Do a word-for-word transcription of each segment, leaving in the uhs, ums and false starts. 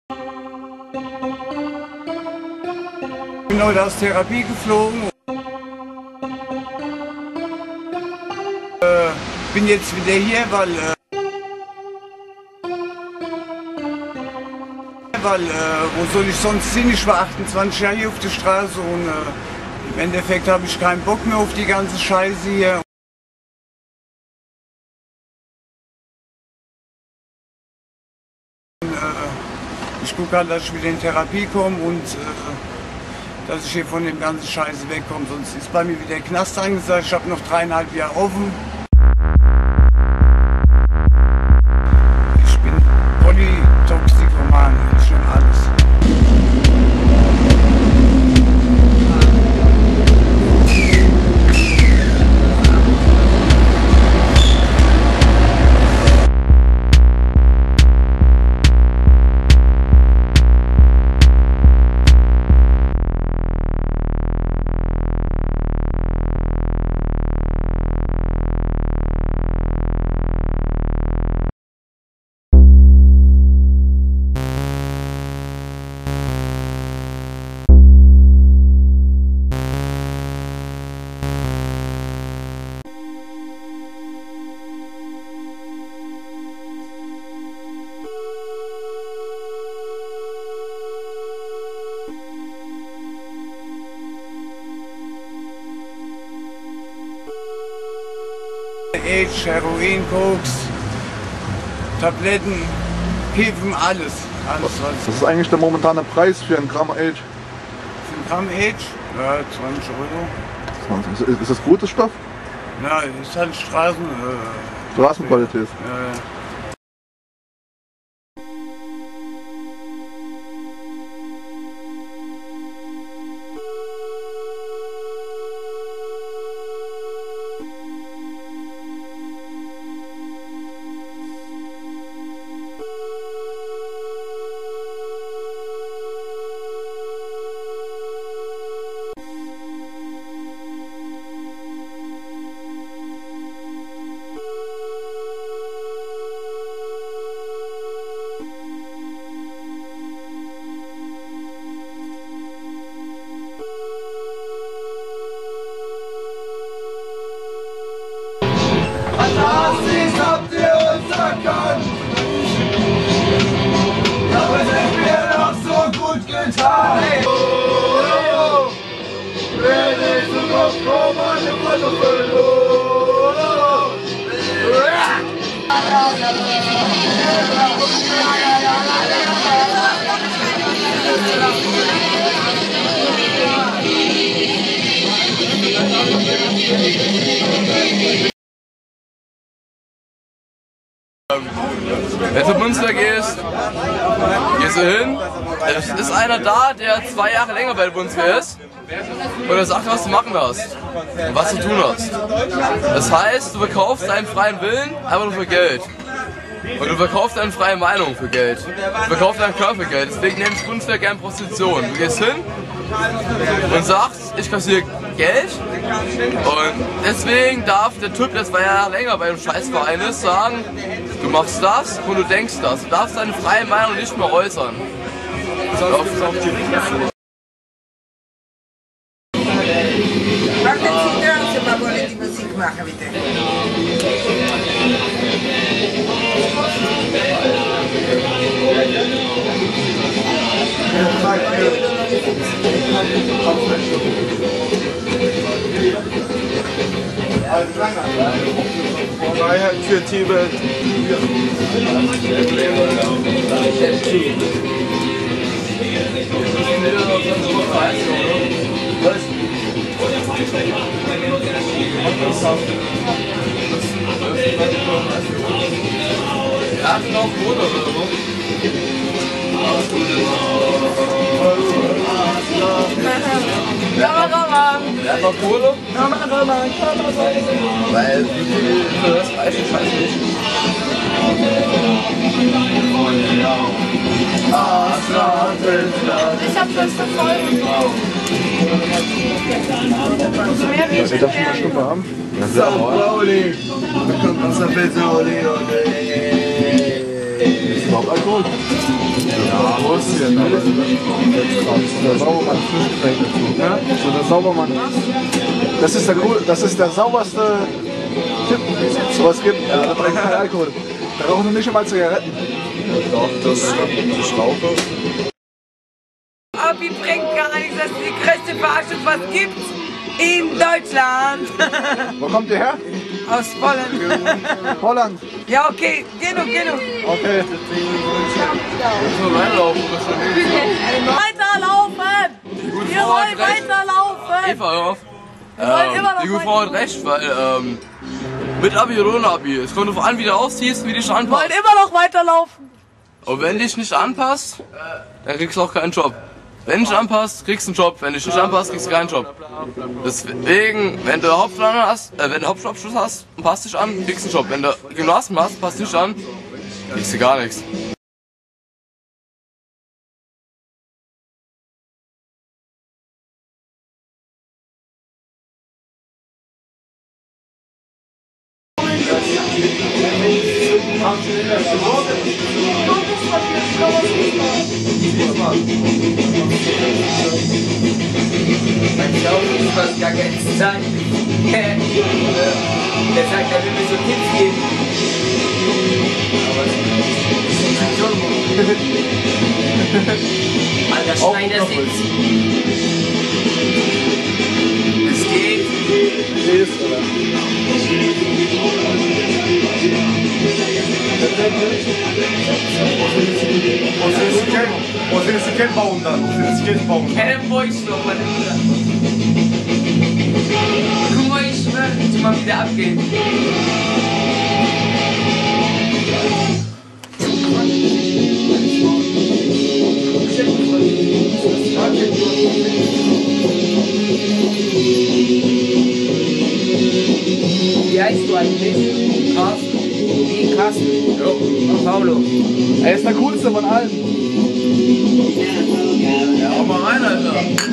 Ich bin heute aus Therapie geflogen. Äh, bin jetzt wieder hier, weil, äh, weil äh, wo soll ich sonst hin? Ich war achtundzwanzig Jahre hier auf der Straße und äh, im Endeffekt habe ich keinen Bock mehr auf die ganze Scheiße hier. Und, äh, ich gucke halt, dass ich wieder in Therapie komme und äh, dass ich hier von dem ganzen Scheiße wegkomme. Sonst ist bei mir wieder der Knast angesagt. Ich habe noch dreieinhalb Jahre offen. Ich bin Polytoxikoman, ich nehme alles. Age, Heroin, Koks, Tabletten, Kiffen, alles. alles was Was ist eigentlich der momentane Preis für ein Gramm Age? Für ein Gramm Age? Ja, zwanzig Euro. zwanzig. Ist, ist das gutes Stoff? Ja, ist halt Straßen... Äh, Straßenqualität. Äh, Nazis habt ihr uns erkannt, aber sind wir noch so gut getan. Hey. Oh, wenn ich zum Kopf komme, eine Foto Wenn du zur Münster gehst, gehst du hin, es ist einer da, der zwei Jahre länger bei der Bundeswehr ist und er sagt, was du machen hast und was du tun hast. Das heißt, du verkaufst deinen freien Willen einfach nur für Geld. Und du verkaufst deine freie Meinung für Geld. Du verkaufst deinen Körper für Geld. Deswegen nennt Bundeswehr gerne Prostitution. Du gehst hin und sagst, ich kassiere Geld. Und deswegen darf der Typ, der zwei Jahre länger bei dem Scheißverein ist, sagen, du machst das und du denkst das. Du darfst deine freie Meinung nicht mehr äußern. Mach den Zigarren, mal wollen die Musik machen, bitte. Freiheit für Tibet. Ja, genau, oder so. Kameramann! Einfach Kohle? Kameramann! Kameramann! Weil wie viel für das reicht, ich weiß nicht. Ich hab das verfolgt. Mehr wie Ich darf schon eine Stufe haben. Sao Pauli! Da kommt aus der Pizza, ole, ole. Ist überhaupt Alkohol? Ja, wo ist denn? Der Saubermann Fischgetränk dazu. Ja? So der Saubermann. Das ist der cool, das ist der sauberste Tipp, so was gibt. Ja, da trinkt kein Alkohol. Da rauchen wir nicht einmal Zigaretten. Doch, das ich rauche. Abi bringt gar nichts, das ist die größte Verarschung, was gibt's in Deutschland. Wo kommt ihr her? Aus Holland. Holland. Ja, okay, genug, genug. Okay. Weiterlaufen! Wir wollen weiterlaufen! Eva, hör auf. wollen Ähm, immer noch die gute Frau hat recht, weil ähm, mit Abi oder ohne Abi, es kommt darauf an, wie du ausziehst, wie du dich Wir anpasst. wollen immer noch weiterlaufen! Und wenn dich nicht anpasst, dann kriegst du auch keinen Job. Wenn dich anpasst, kriegst du einen Job. Wenn dich nicht anpasst, kriegst du keinen Job. Deswegen, wenn du Hauptschulabschluss hast, äh, wenn du Hauptschulabschluss hast und passt dich an, kriegst du einen Job. Wenn du Gymnasium hast, passt dich an, kriegst du gar nichts. Mein Glaube ist fast gar keine Zeit. Der sagt, er will mir so Tipps geben. Aber Alter, Schneider sitzt. Es geht. Você se quer bauen dann, você se quer bauen. Kennen wir euch noch, meine Bruder. Guck mal, ich schwöre, ich mal wieder abgehen. Wie heißt du eigentlich? Carsten. Wie Carsten? Ja. Paulo. Er ist der coolste von allen. Ja, hau mal rein, Alter.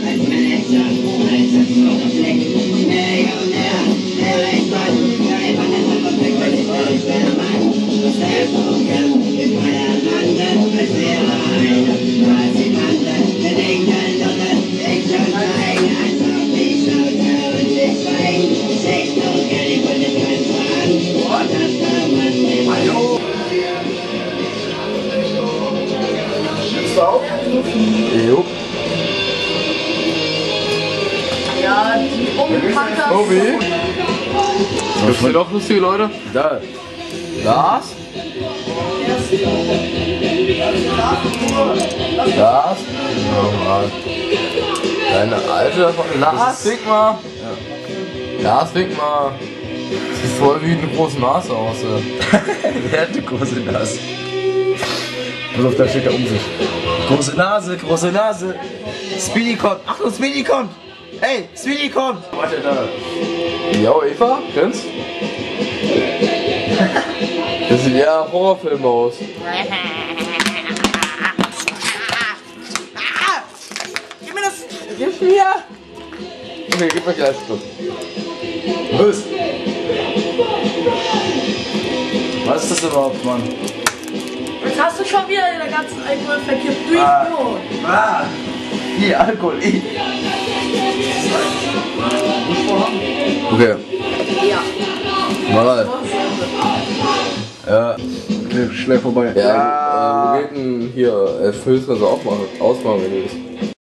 Jo. Ja, die Umpanter. Tobi. Gibt's hier doch lustige Leute? Da. Lars? Lars? Nochmal. Deine alte von Lars, wink mal. Ja. Lars, wink mal. Sieht voll wie eine große Nase aus. Wer hat eine große Nase? Pass auf, da steht der um sich. Große Nase, große Nase. Speedy kommt. Achtung, Speedy kommt. Hey, Speedy kommt. Warte da. Jo, Eva, kennst? Das sieht eher ein Horrorfilm aus. Gib mir das! Gib mir! Okay, gib mir gleich Schluck. Was? Was ist das überhaupt, Mann? Jetzt hast du schon wieder den ganzen Alkohol verkippt. Durch Ah. Brot. Ah! Hier, Alkohol. Ich. Okay, Ja. mal. Ja, Okay, schnell vorbei. ja, ja. Äh, wo geht denn hier? Äh, Filz kannst du auch machen, ausmachen, wenn du willst.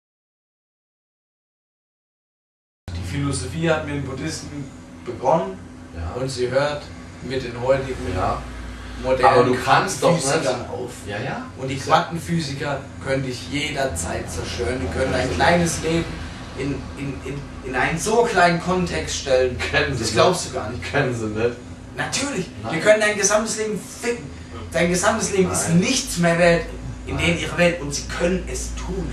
Die Philosophie hat mit den Buddhisten begonnen und sie hört mit den heutigen modernen Aber du kannst doch nicht. Quantenphysikern auf. Ja, ja. Und die Quantenphysiker können dich jederzeit zerstören. Die können ein kleines Leben in, in, in, in einen so kleinen Kontext stellen. Kennen sie Das glaubst du gar nicht. Kennen sie nicht. Natürlich. Nein. Die können dein gesamtes Leben ficken. Dein gesamtes Leben ist nichts mehr wert in denen ihrer Welt und sie können es tun.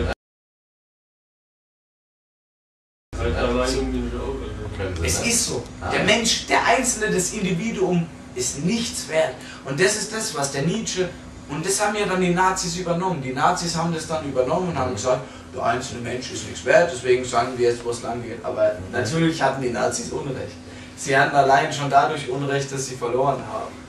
Es ist so. Der Mensch, der Einzelne, das Individuum ist nichts wert. Und das ist das, was der Nietzsche, und das haben ja dann die Nazis übernommen. Die Nazis haben das dann übernommen und haben gesagt, der einzelne Mensch ist nichts wert, deswegen sagen wir jetzt, wo es lang geht. Aber natürlich hatten die Nazis Unrecht. Sie hatten allein schon dadurch Unrecht, dass sie verloren haben.